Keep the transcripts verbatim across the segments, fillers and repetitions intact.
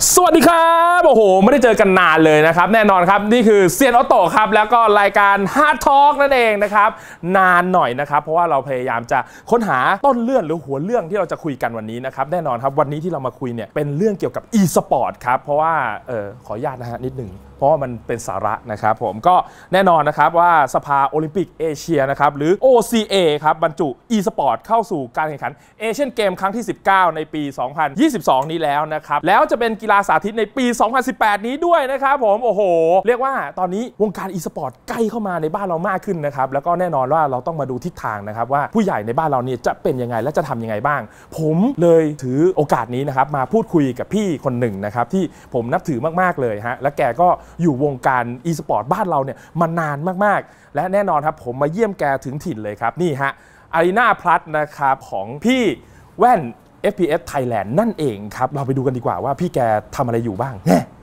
สวัสดีครับโอ้โหไม่ได้เจอกันนานเลยนะครับแน่นอนครับนี่คือเซียนออโต้ครับแล้วก็รายการ Hard Talk นั่นเองนะครับนานหน่อยนะครับเพราะว่าเราพยายามจะค้นหาต้นเรื่องหรือหัวเรื่องที่เราจะคุยกันวันนี้นะครับแน่นอนครับวันนี้ที่เรามาคุยเนี่ยเป็นเรื่องเกี่ยวกับ e-sport ครับเพราะว่าเออขออนุญาตนะฮะนิดหนึ่งเพราะว่ามันเป็นสาระนะครับผมก็แน่นอนนะครับว่าสภาโอลิมปิกเอเชียนะครับหรือ โอ ซี เอ ครับบรรจุ e-sport เข้าสู่การแข่งขันเอเชียนเกมครั้งที่สิบเก้าในปี สองพันยี่สิบสอง นี้แล้วนะครับแล้วจะเป็นกีฬาสาธิตในปี สองพันสิบแปด นี้ด้วยนะครับผมโอ้โหเรียกว่าตอนนี้วงการ e-sport ใกล้เข้ามาในบ้านเรามากขึ้นนะครับแล้วก็แน่นอนว่าเราต้องมาดูทิศทางนะครับว่าผู้ใหญ่ในบ้านเราเนี่ยจะเป็นยังไงและจะทำยังไงบ้างผมเลยถือโอกาสนี้นะครับมาพูดคุยกับพี่คนหนึ่งนะครับที่ผมนับถือมากๆเลยฮะและแกก็อยู่วงการ e-sport บ้านเราเนี่ยมานานมากๆและแน่นอนครับผมมาเยี่ยมแกถึงถิ่นเลยครับนี่ฮะ Arena Plus นะครับของพี่แว่น เอฟ พี เอส Thailand นั่นเองครับเราไปดูกันดีกว่าว่าพี่แกทำอะไรอยู่บ้าง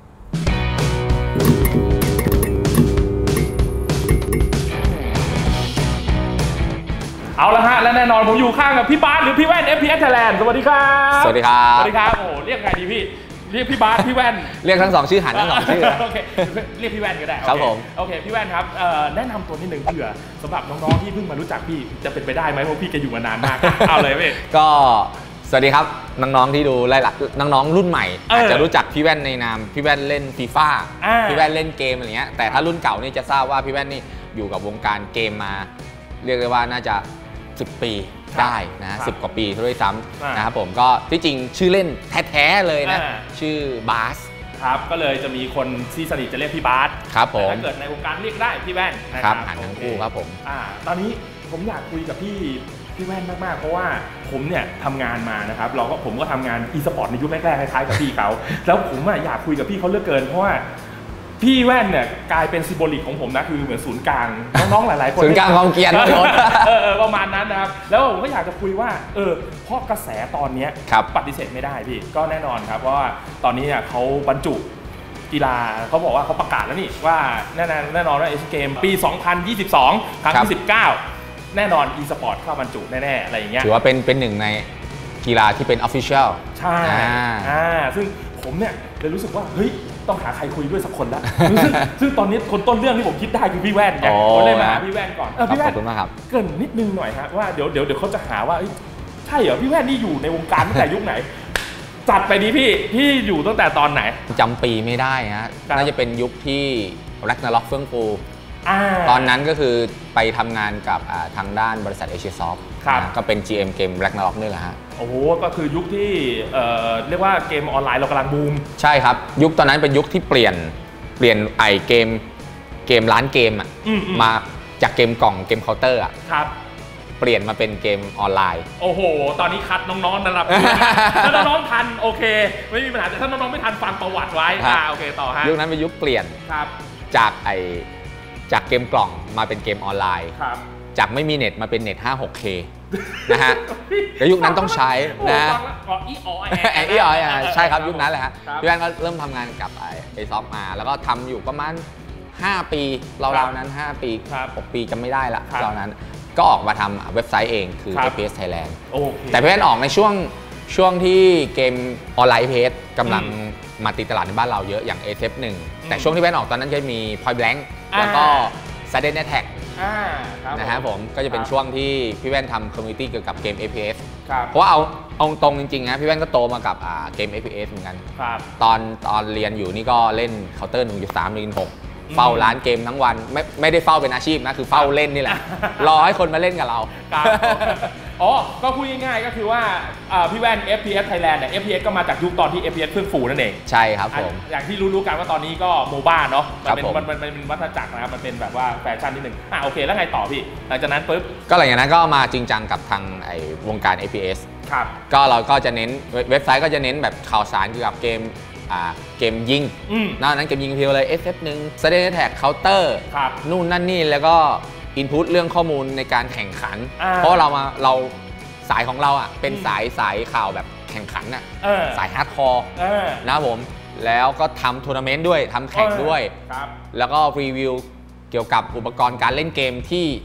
เอาละฮะและแน่นอนผมอยู่ข้างกับพี่บาสหรือพี่แว่น เอฟ พี เอส Thailand สวัสดีครับสวัสดีครับสวัสดีครับโอ้เรียกไงดีพี่เรียกพี่บาสพี่แว่นเรียกทั้งสองชื่อหันทั้งสองชื่อโอเคเรียกพี่แว่นก็ได้ครับผมโอเคพี่แว่นครับแนะนำตัวนิดนึงเผื่อสำหรับน้องๆที่เพิ่งมารู้จักพี่จะเป็นไปได้ไหมเพราะพี่แกอยู่มานานมากเอาเลยพี่ก็สวัสดีครับน้องๆที่ดูไล่หลักน้องๆรุ่นใหม่อาจจะรู้จักพี่แว่นในนามพี่แว่นเล่นฟีฟ่าพี่แว่นเล่นเกมอะไรเงี้ยแต่ถ้ารุ่นเก่านี่จะทราบว่าพี่แว่นนี่อยู่กับวงการเกมมาเรียกได้ว่าน่าจะสิบปีได้นะสิบกว่าปีด้วยซ้ำนะครับผมก็ที่จริงชื่อเล่นแท้ๆเลยนะชื่อบาสครับก็เลยจะมีคนที่สนิทจะเรียกพี่บาสครับผมถ้าเกิดในวงการเรียกได้พี่แว่นนะครับหันทั้งคู่ครับผมอ่าตอนนี้ผมอยากคุยกับพี่พี่แว่นมากๆเพราะว่าผมเนี่ยทำงานมานะครับเราก็ผมก็ทำงาน e-sport ในยุคแรกๆคล้ายๆกับพี่เขาแล้วผมอยากคุยกับพี่เขาเหลือเกินเพราะว่าพี่แว่นเนี่ยกลายเป็นซิมโบลิกของผมนะคือเหมือนศูนย์กลางน้องๆหลายๆคนศูนย์กลางความเกลียดเออประมาณนั้นนะครับแล้วผมก็อยากจะคุยว่าเออเพราะกระแสตอนนี้ปฏิเสธไม่ได้พี่ก็แน่นอนครับเพราะว่าตอนนี้เนี่ยเขาบรรจุกีฬาเขาบอกว่าเขาประกาศแล้วนี่ว่าแน่นอนแน่นอนว่าเอเชียนเกมปี สองพันยี่สิบสอง ครั้งที่สิบเก้าแน่นอน e-sport เข้าบรรจุแน่ๆอะไรอย่างเงี้ยถือว่าเป็นเป็นหนึ่งในกีฬาที่เป็น official ใช่อ่าซึ่งผมเนี่ยเลยรู้สึกว่าเฮ้ยต้องหาใครคุยด้วยสักคนละซึ่งซึ่งตอนนี้คนต้นเรื่องที่ผมคิดได้คือพี่แว่นไงผมเลยมาพี่แว่นก่อนพี่แว่นเกินนิดนึงหน่อยฮะว่าเดี๋ยวเดี๋ยวเดี๋ยวเขาจะหาว่าใช่เหรอพี่แว่นนี่อยู่ในวงการตั้งแต่ยุคไหนจัดไปดีพี่พี่อยู่ตั้งแต่ตอนไหนจำปีไม่ได้ฮะน่าจะเป็นยุคที่ Ragnarok เฟื่องฟูตอนนั้นก็คือไปทำงานกับทางด้านบริษัทเอเชียซอฟท์ก็เป็น จี เอ็ม เกม Ragnarok นี่แหละฮะโอ้โหก็คือยุคที่เอ่อเรียกว่าเกมออนไลน์เรากำลังบูมใช่ครับยุคตอนนั้นเป็นยุคที่เปลี่ยนเปลี่ยนไอเกมเกมร้านเกมอ่ะมาจากเกมกล่องเกมเคาน์เตอร์อ่ะครับเปลี่ยนมาเป็นเกมออนไลน์โอ้โหตอนนี้คัดน้องๆนะครับถ้าน้องๆทันโอเคไม่มีปัญหาแต่ถ้าน้องๆไม่ทันฟังประวัติไว้อ่าโอเคต่อฮะยุคนั้นเป็นยุคเปลี่ยนจากไอจากเกมกล่องมาเป็นเกมออนไลน์จากไม่มีเน็ตมาเป็นเน็ต ห้า หก เค นะฮะแล้วยุคนั้นต้องใช้นะอีออยอีออยใช่ครับยุคนั้นแหละฮะพี่แว่นก็เริ่มทำงานกับไอซอฟมาแล้วก็ทำอยู่ประมาณห้าปีเราๆนั้นห้าปีหกปีจำไม่ได้ละเรานั้นก็ออกมาทำเว็บไซต์เองคือ เอ พี เอส Thailand แต่พี่แว่นออกในช่วงช่วงที่เกมออนไลน์ เอ พี เอส กำลังมาตีตลาดในบ้านเราเยอะอย่าง เอ เอฟ หนึ่ง แต่ช่วงที่แว่นออกตอนนั้นจะมี Point Blank แล้วก็ Sudden Attack นะครับผมก็จะเป็นช่วงที่พี่แว่นทำคอมมูนิตี้เกี่ยวกับเกม เอ พี เอส เพราะว่าเอาเอาตรงจริงๆนะพี่แว่นก็โตมากับเกม เอ พี เอส เหมือนกันตอนตอนเรียนอยู่นี่ก็เล่นเคาน์เตอร์ หนึ่งจุดสาม หนึ่งจุดหก เฝ้าร้านเกมทั้งวันไม่ไม่ได้เฝ้าเป็นอาชีพนะคือเฝ้าเล่นนี่แหละรอให้คนมาเล่นกับเราอ๋อก็พูดง่ายๆก็คือว่าพี่แว่น เอฟ พี เอส Thailand เนี่ย เอฟ พี เอส ก็มาจากยุคตอนที่ เอฟ พี เอส เฟื่องฟูนั่นเองใช่ครับผมอย่างที่รู้ๆกันว่าตอนนี้ก็โมบ้าเนาะมันเป็นมันมันเป็นวัฏจักรนะครับมันเป็นแบบว่าแฟชั่นนิดนึงอ่ะโอเคแล้วไงต่อพี่หลังจากนั้นปุ๊บก็หลังจากนั้นก็มาจริงจังกับทางไอ้วงการ เอ พี เอสครับก็เราก็จะเน้นเว็บไซต์ก็จะเน้นแบบข่าวสารเกี่ยวกับเกมเกมยิงนอกนั้นเกมยิงเพียวเลย เอฟ เอฟ หนึ่ง Sudden Attack Counter นู่นนั่นนี่แล้วก็อินพุตเรื่องข้อมูลในการแข่งขันเพราะเรามาเราสายของเราอ่ะเป็นสายสายข่าวแบบแข่งขันอ่ะสายฮาร์ดคอร์นะผมแล้วก็ทำทัวร์นาเมนต์ด้วยทำแข่งด้วยแล้วก็รีวิวเกี่ยวกับอุปกรณ์การเล่นเกมที่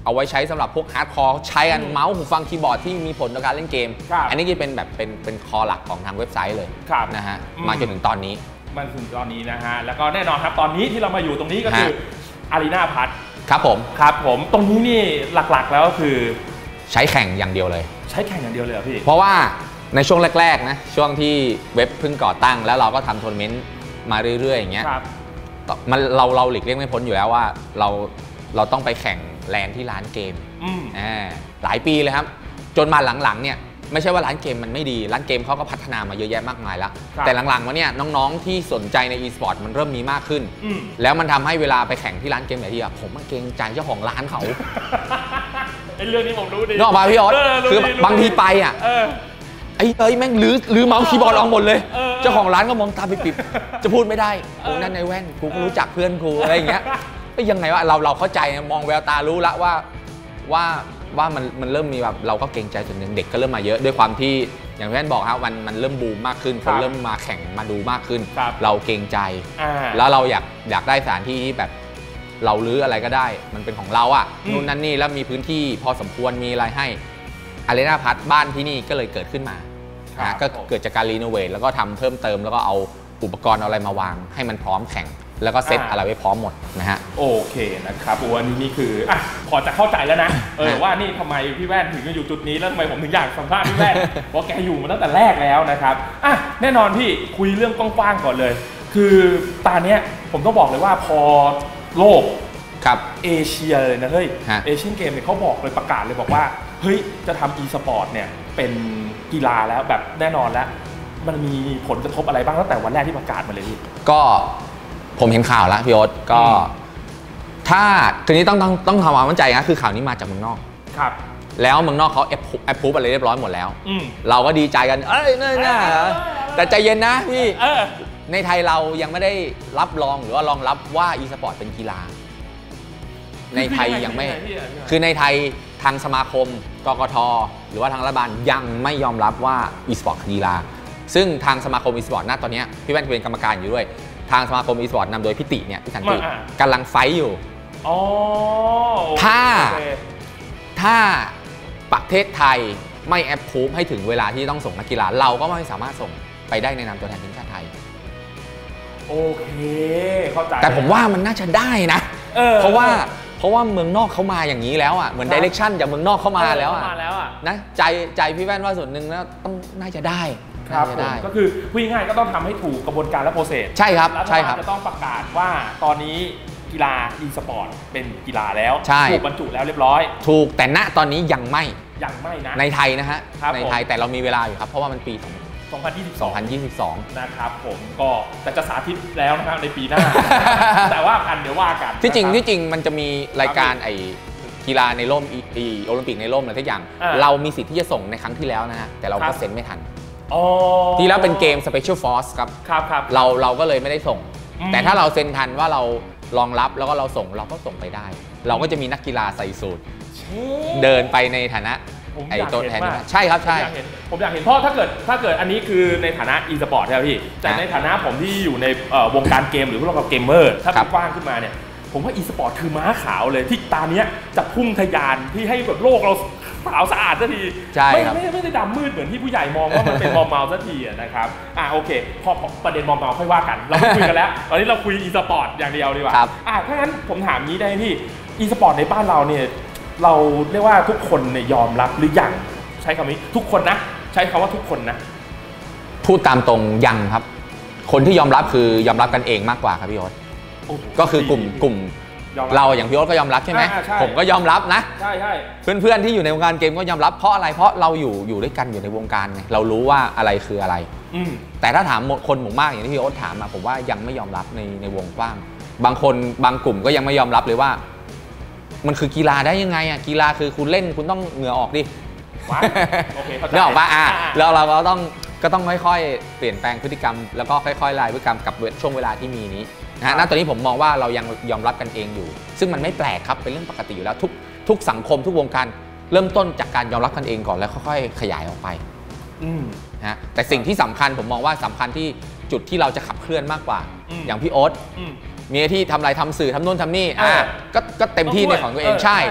เอาไว้ใช้สำหรับพวกฮาร์ดคอร์ใช้กันเมาส์หูฟังคีย์บอร์ดที่มีผลต่อการเล่นเกมอันนี้จะเป็นแบบเป็นเป็นคอหลักของทางเว็บไซต์เลยนะฮะมาจนถึงตอนนี้มันถึงตอนนี้นะฮะแล้วก็แน่นอนครับตอนนี้ที่เรามาอยู่ตรงนี้ก็คืออารีนาพัทครับผมครับผมตรงนี้นี่หลักๆแล้วก็คือใช้แข่งอย่างเดียวเลยใช้แข่งอย่างเดียวเลยพี่เพราะว่าในช่วงแรกๆนะช่วงที่เว็บเพิ่งก่อตั้งแล้วเราก็ทำทัวร์นาเมนต์มาเรื่อยๆอย่างเงี้ยมันเราเราหลีกเลี่ยงไม่พ้นอยู่แล้วว่าเราเราต้องไปแข่งแลนที่ร้านเกมอ่าหลายปีเลยครับจนมาหลังๆเนี่ยไม่ใช่ว่าร้านเกมมันไม่ดีร้านเกมเขาก็พัฒนามาเยอะแยะมากมายแล้วแต่หลังๆมาเนี่ยน้องๆที่สนใจใน e-sport มันเริ่มมีมากขึ้นแล้วมันทำให้เวลาไปแข่งที่ร้านเกมไหนที่อะผมมาเกรงใจเจ้าของร้านเขาไอ้เรื่องนี้ผมรู้ดีนอกมาพี่ออสคือบางทีไปอ่ะไอ้เอ้ยแม่งลื้อลื้อเมาส์คีย์บอร์ดออกหมดเลยเจ้าของร้านก็มองตาปิบๆจะพูดไม่ได้โอ้นั่นในแว่นกูก็รู้จักเพื่อนกูอะไรอย่างเงี้ยก็ยังไงวะเราเราเข้าใจมองแววตารู้ละว่าว่าว่ามันมันเริ่มมีแบบเราก็เกรงใจส่วนหนึ่งเด็กก็เริ่มมาเยอะด้วยความที่อย่างที่ท่านบอกครับมันมันเริ่มบูมมากขึ้นคนเริ่มมาแข่งมาดูมากขึ้นเราเกรงใจแล้วเราอยากอยากได้สถานที่ที่แบบเราลื้ออะไรก็ได้มันเป็นของเราอ่ะนู่นนั่นนี่แล้วมีพื้นที่พอสมควรมีอะไรให้อารีนาพัทบ้านที่นี่ก็เลยเกิดขึ้นมาก็เกิดจากการรีโนเวทแล้วก็ทำเพิ่มเติมแล้วก็เอาอุปกรณ์อะไรมาวางให้มันพร้อมแข่งแล้วก็เซตอะไรไว้พร้อมหมดนะฮะโอเคนะครับวันนี้นี่คืออ่ะพอจะเข้าใจแล้วนะเออว่านี่ทำไมพี่แว่นถึงอยู่จุดนี้แล้วทำไมผมถึงอยากสัมภาษณ์พี่แว่นเพราะแกอยู่มาตั้งแต่แรกแล้วนะครับอ่ะแน่นอนพี่คุยเรื่องกว้างๆก่อนเลยคือตอนนี้ผมต้องบอกเลยว่าพอโลกครับเอเชียเลยนะเฮ้ยเอเชียนเกมเนี่ยเขาบอกเลยประกาศเลยบอกว่าเฮ้ยจะทำ e-sport เนี่ยเป็นกีฬาแล้วแบบแน่นอนแล้วมันมีผลกระทบอะไรบ้างตั้งแต่วันแรกที่ประกาศมาเลยพี่ก็ผมเห็นข่าวแล้วพี่โอ๊ตก็ถ้าทีนี้ต้องต้องต้องทำความมั่นใจนะคือข่าวนี้มาจากเมืองนอกครับแล้วเมืองนอกเขาแอปแอปพูฟอะไรเรียบร้อยหมดแล้วเราก็ดีใจกันเอ้ยนี่น่าแต่ใจเย็นนะพี่ในไทยเรายังไม่ได้รับรองหรือว่ารองรับว่า e-sport เป็นกีฬาในไทยยังไม่คือในไทยทางสมาคมกกท.หรือว่าทางรัฐบาลยังไม่ยอมรับว่า e-sport คือกีฬาซึ่งทางสมาคม e-sport ณตอนนี้พี่แว่นเป็นกรรมการอยู่ด้วยทางสมาคม e-sport นำโดยพี่ติเนี่ยพี่สันติกำลังไฟท์อยู่ถ้าถ้าประเทศไทยไม่แอปพูฟให้ถึงเวลาที่ต้องส่งนักกีฬาเราก็ไม่สามารถส่งไปได้ในนามตัวแทนทีมชาติไทยโอเคเข้าใจแต่ผมว่ามันน่าจะได้นะเพราะว่าเพราะว่าเมืองนอกเขามาอย่างนี้แล้วอ่ะเหมือนดิเรกชันจากเมืองนอกเข้ามาแล้วอ่ะนะใจใจพี่แว่นว่าส่วนหนึ่งแล้วต้องน่าจะได้ครับก็คือพูดง่ายๆก็ต้องทำให้ถูกกระบวนการและโปรเซสใช่ครับใช่ครับจะต้องประกาศว่าตอนนี้กีฬา e-sport เป็นกีฬาแล้วถูกบรรจุแล้วเรียบร้อยถูกแต่ณตอนนี้ยังไม่ยังไม่นะในไทยนะฮะในไทยแต่เรามีเวลาอยู่ครับเพราะว่ามันปีสองพันยี่สิบสอง นะครับผมก็แต่จะสาธิตแล้วนะครับในปีหน้า แต่ว่ากันเดี๋ยวว่ากันที่จริงที่จริงมันจะมีรายการไอกีฬาในร่มอีโอลิมปิกในร่มอะไรทุกอย่างเรามีสิทธิ์ที่จะส่งในครั้งที่แล้วนะฮะแต่เราก็เซ็นไม่ทันที่แล้วเป็นเกม Special Force ครับครับครับเราเราก็เลยไม่ได้ส่งแต่ถ้าเราเซ็นทันว่าเรารองรับแล้วก็เราส่งเราก็ส่งไปได้เราก็จะมีนักกีฬาใส่สูทเดินไปในฐานะไอ้ตัวแทนใช่ครับใช่ผมอยากเห็นเพราะถ้าเกิดถ้าเกิดอันนี้คือในฐานะ e-sport ใช่ไหมพี่แต่ในฐานะผมที่อยู่ในวงการเกมหรือพวกเราเกมเมอร์ถ้าเป็นกว้างขึ้นมาเนี่ยผมว่า e-sport คือม้าขาวเลยที่ตาเนี้ยจะพุ่งทะยานที่ให้แบบโลกเราขาวสะอาดสักทีไม่ไม่ไม่ได้ดำมืดเหมือนที่ผู้ใหญ่มองว่ามันเป็นมอมเมาสักทีนะครับอ่ะโอเคพอประเด็นมอมเมาค่อยว่ากันเราคุยกันแล้วตอนนี้เราคุย e-sport อย่างเดียวดีกว่าอ่ะถ้างั้นผมถามนี้ได้พี่ e-sport ในบ้านเราเนี่ยเราเรียกว่าทุกคนเนี่ยยอมรับหรือยังใช้คำนี้ทุกคนนะใช้คำว่าทุกคนนะพูดตามตรงยังครับคนที่ยอมรับคือยอมรับกันเองมากกว่าครับพี่โอ๊ตก็คือกลุ่มกลุ่มเราอย่างพี่โอ๊ตก็ยอมรับใช่ไหมผมก็ยอมรับนะใช่ใช่เพื่อนๆที่อยู่ในวงการเกมก็ยอมรับเพราะอะไรเพราะเราอยู่อยู่ด้วยกันอยู่ในวงการไงเรารู้ว่าอะไรคืออะไรแต่ถ้าถามคนหมู่มากอย่างที่พี่โอ๊ตถามมาผมว่ายังไม่ยอมรับในในวงกว้างบางคนบางกลุ่มก็ยังไม่ยอมรับเลยว่ามันคือกีฬาได้ยังไงอ่ะกีฬาคือคุณเล่นคุณต้องเหงื่อออกดินึกออกป่ะอ่ะแล้วเราเราต้องก็ต้องค่อยๆเปลี่ยนแปลงพฤติกรรมแล้วก็ค่อยๆลายพฤติกรรมกับช่วงเวลาที่มีนี้นะฮะณตอนนี้ผมมองว่าเรายังยอมรับกันเองอยู่ซึ่งมันไม่แปลกครับเป็นเรื่องปกติอยู่แล้วทุกทุกสังคมทุกวงการเริ่มต้นจากการยอมรับกันเองก่อนแล้วค่อยๆขยายออกไปนะแต่สิ่งที่สำคัญผมมองว่าสำคัญที่จุดที่เราจะขับเคลื่อนมากกว่าอย่างพี่โอ๊ตมีที่ทำอะไรทำสื่อทำโน่นทำนี่อ่ะก็ก็เต็มที่ในของตัวเองใช่พ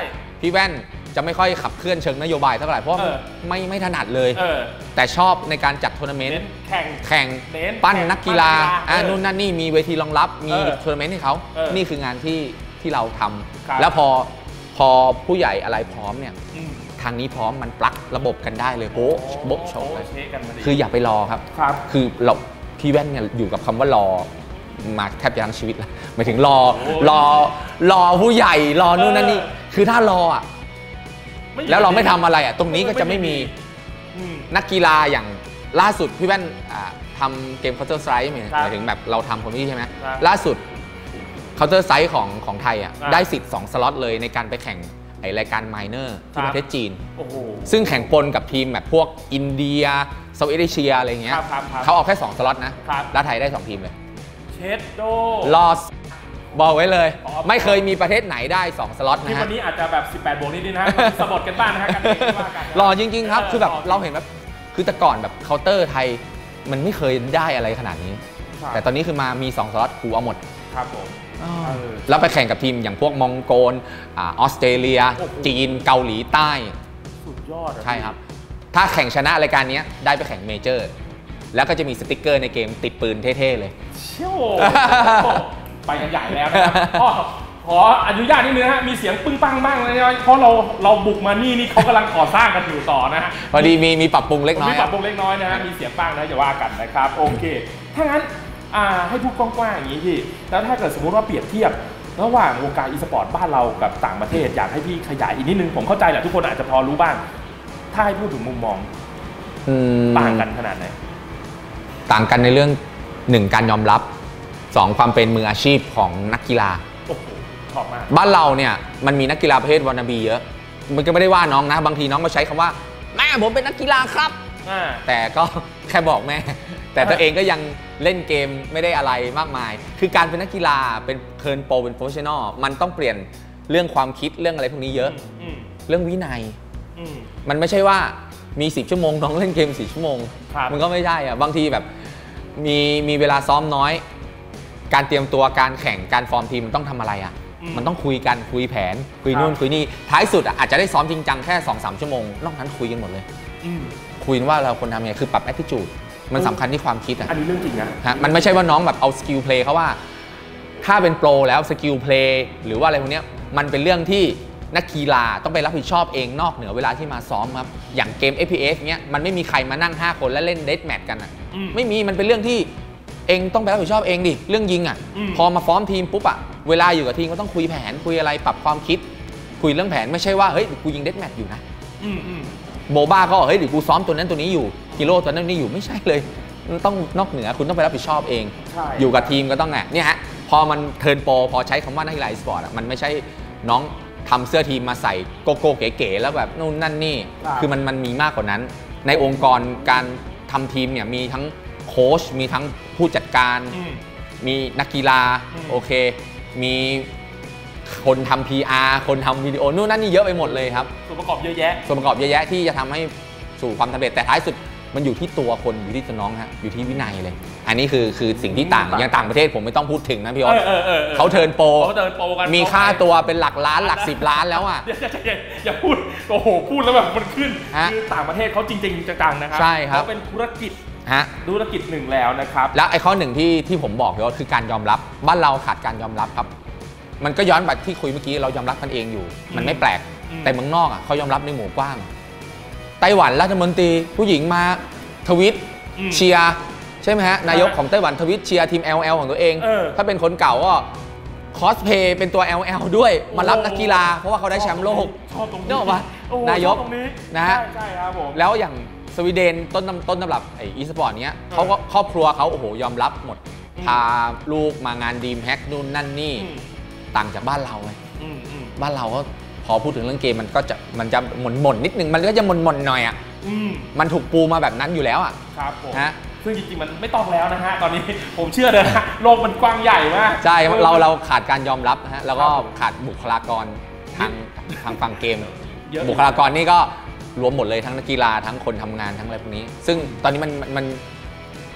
พี่แว่นจะไม่ค่อยขับเคลื่อนเชิงนโยบายเท่าไหร่เพราะไม่ไม่ถนัดเลยแต่ชอบในการจัดทัวร์นาเมนต์แข่งแข่งปั้นนักกีฬาอ่านู่นนั่นนี่มีเวทีรองรับมีทัวร์นาเมนต์ให้เขานี่คืองานที่ที่เราทำแล้วพอพอผู้ใหญ่อะไรพร้อมเนี่ยทางนี้พร้อมมันปลั๊กระบบกันได้เลยโบ๊ะโบ๊ะโชว์เลยคืออย่าไปรอครับคือเราพี่แว่นเนี่ยอยู่กับคำว่ารอมาแทบจะทั้งชีวิตแล้วหมายถึงรอรอรอผู้ใหญ่รอนู่นนั่นนี่คือถ้ารออ่ะแล้วเราไม่ทำอะไรอ่ะตรงนี้ก็จะไม่มีนักกีฬาอย่างล่าสุดพี่แว่นทำเกม Counter Strike หมายถึงแบบเราทำคนนี้ใช่ไหมล่าสุด Counter Strike ของของไทยอ่ะได้สิทธิ์สองสล็อตเลยในการไปแข่งไอรายการไมเนอร์ที่ประเทศจีนซึ่งแข่งปนกับทีมแบบพวกอินเดียเซาท์อีสเอเชียอะไรเงี้ยเขาเอาแค่สองสล็อตนะแล้วไทยได้สองทีมเลยเชดโดลอสบอกไว้เลยไม่เคยมีประเทศไหนได้สองสล็อตนะฮะที่วันนี้อาจจะแบบสิบแปดบวกนิดๆนะสะบัดกันบ้างนะฮะกันเองว่ากันรอจริงๆครับคือแบบเราเห็นแบบคือแต่ก่อนแบบเคาน์เตอร์ไทยมันไม่เคยได้อะไรขนาดนี้แต่ตอนนี้คือมามีสองสล็อตกูเอาหมดครับผมแล้วไปแข่งกับทีมอย่างพวกมองโกลออสเตรเลียจีนเกาหลีใต้สุดยอดใช่ครับถ้าแข่งชนะรายการนี้ได้ไปแข่งเมเจอร์แล้วก็จะมีสติ๊กเกอร์ในเกมติดปืนเท่ๆเลยเชี่ยวไปกันใหญ่แล้วนะครับขออนุญาตนิดนึงฮะมีเสียงปึ้งปังบ้างเลยเพราะเราเราบุกมานี่นี่เขากำลังก่อสร้างกันอยู่ต่อนะฮะพอดีมีมีปรับปรุงเล็กน้อยมีปรับปรุงเล็กน้อยนะฮะมีเสียงปังนะอย่าว่ากันนะครับโอเคถ้างั้นให้พูดกว้างๆอย่างนี้พี่แล้วถ้าเกิดสมมุติว่าเปรียบเทียบระหว่างวงการอีสปอร์ตบ้านเรากับต่างประเทศอยากให้พี่ขยายอีกนิดนึงผมเข้าใจแหละทุกคนอาจจะพอรู้บ้างถ้าให้พูดถึงมุมมองต่างกันขนาดไหนต่างกันในเรื่องหนึ่งการยอมรับสองความเป็นมืออาชีพของนักกีฬาโอ้โหชอบมากบ้านเราเนี่ยมันมีนักกีฬาประเภทวานาบีเยอะมันก็ไม่ได้ว่าน้องนะบางทีน้องก็ใช้คำว่าแม่ผมเป็นนักกีฬาครับแต่ก็แค่บอกแม่แต่ตัวเองก็ยังเล่นเกมไม่ได้อะไรมากมายคือการเป็นนักกีฬาเป็นเทิร์นโปรเป็นโปรเฟชชั่นอลมันต้องเปลี่ยนเรื่องความคิดเรื่องอะไรพวกนี้เยอะเรื่องวินัยมันไม่ใช่ว่ามีสิบชั่วโมงน้องเล่นเกมสี่ชั่วโมงมันก็ไม่ใช่อะบางทีแบบมีมีเวลาซ้อมน้อยการเตรียมตัวการแข่งการฟอร์มทีมมันต้องทำอะไรอ่ะมันต้องคุยกันคุยแผนคุยนู่นคุยนี่ท้ายสุดอาจจะได้ซ้อมจริงจังแค่ สองถึงสาม ชั่วโมงนอกนั้นคุยกันหมดเลยคุยว่าเราคนทำยังไงคือปรับ attitude มันสำคัญที่ความคิดอ่ะอันนี้เรื่องจริงนะฮะมันไม่ใช่ว่าน้องแบบเอาสกิลเพลย์เขาว่าถ้าเป็นโปรแล้วสกิลเพลย์หรือว่าอะไรพวกนี้มันเป็นเรื่องที่นักกีฬาต้องไปรับผิดชอบเองนอกเหนือเวลาที่มาซ้อมครับอย่างเกม เอฟ พี เอส เนี้ยมันไม่มีใครมานั่งห้าคนแล้วเล่นเดธแมทกันอ่ะไม่มีมันเป็นเรื่องที่เองต้องไปรับผิดชอบเองดิเรื่องยิงอ่ะพอมาฟอร์มทีมปุ๊บอ่ะเวลาอยู่กับทีมก็ต้องคุยแผนคุยอะไรปรับความคิดคุยเรื่องแผนไม่ใช่ว่าเฮ้ยกูยิงเดธแมทอยู่นะโมบ้าก็เฮ้ยเดี๋ยวกูซ้อมตัวนั้นตัวนี้อยู่ฮีโร่ตัวนั้นนี่อยู่ไม่ใช่เลยต้องนอกเหนือคุณต้องไปรับผิดชอบเองอยู่กับทีมก็ต้องไงเนี่ยฮะพอมันเทิร์นโปรพอใช้คำว่านักกีฬาอีสปอร์ตอ่ะมันไม่ใช่น้องทำเสื้อทีมมาใส่โกโก้เก๋ๆแล้วแบบนู่นนั่นนี่คือมันมันมีมากกว่านั้นในองค์กรการทำทีมเนี่ยมีทั้งโค้ชมีทั้งผู้จัดการมีนักกีฬาโอเคมีคนทำ พี อาร์ คนทำวิดีโอนู่นนั่นนี่เยอะไปหมดเลยครับส่วนประกอบเยอะแยะส่วนประกอบเยอะแยะที่จะทำให้สู่ความสำเร็จแต่ท้ายสุดมันอยู่ที่ตัวคนอยู่ที่ตัวน้องฮะอยู่ที่วินัยเลยอันนี้คือคือสิ่งที่ต่างอย่างต่างประเทศผมไม่ต้องพูดถึงนะพี่อ๊อฟเขาเทิร์นโปรมีค่าตัวเป็นหลักล้านหลักสิบล้านแล้วอ่ะอย่าพูดโอ้โหพูดแล้วแบบมันขึ้นคือต่างประเทศเขาจริงๆจังๆนะครับใช่ครับเขาเป็นธุรกิจฮะธุรกิจหนึ่งแล้วนะครับแล้วไอ้ข้อหนึ่งที่ที่ผมบอกก็คือการยอมรับบ้านเราขาดการยอมรับครับมันก็ย้อนไปที่คุยเมื่อกี้เรายอมรับกันเองอยู่มันไม่แปลกแต่เมืองนอกอ่ะเขายอมรับในหมู่กว้างไต้หวันรัฐมนตรีผู้หญิงมาทวิตเชียร์ใช่ไหมฮะนายกของไต้หวันทวิตเชียร์ทีม แอล แอล ของตัวเองถ้าเป็นคนเก่าก็คอสเพย์เป็นตัว แอล แอล ด้วยมารับนักกีฬาเพราะว่าเขาได้แชมป์โลกชอบตรงนี้ป่ะนายกนะฮะใช่ครับผมแล้วอย่างสวีเดนต้นต้นตำรับไออีสปอร์ตเนี้ยเขาก็ครอบครัวเขาโอ้โหยอมรับหมดพาลูกมางานดีมแฮกนู่นนั่นนี่ต่างจากบ้านเราเลยบ้านเราก็พอพูดถึงเรื่องเกมมันก็จะมันจะหม่นหม่นนิดนึงมันก็จะหม่นหม่นหน่อยอ่ะมันถูกปูมาแบบนั้นอยู่แล้วอ่ะครับผมนะซึ่งจริงๆมันไม่ต้องแล้วนะฮะตอนนี้ผมเชื่อเลยนะโลกมันกว้างใหญ่มากใช่เราเราขาดการยอมรับนะฮะแล้วก็ขาดบุคลากรทางทางฝั่งเกมบุคลากรนี่ก็รวมหมดเลยทั้งนักกีฬาทั้งคนทำงานทั้งอะไรพวกนี้ซึ่งตอนนี้มันมันช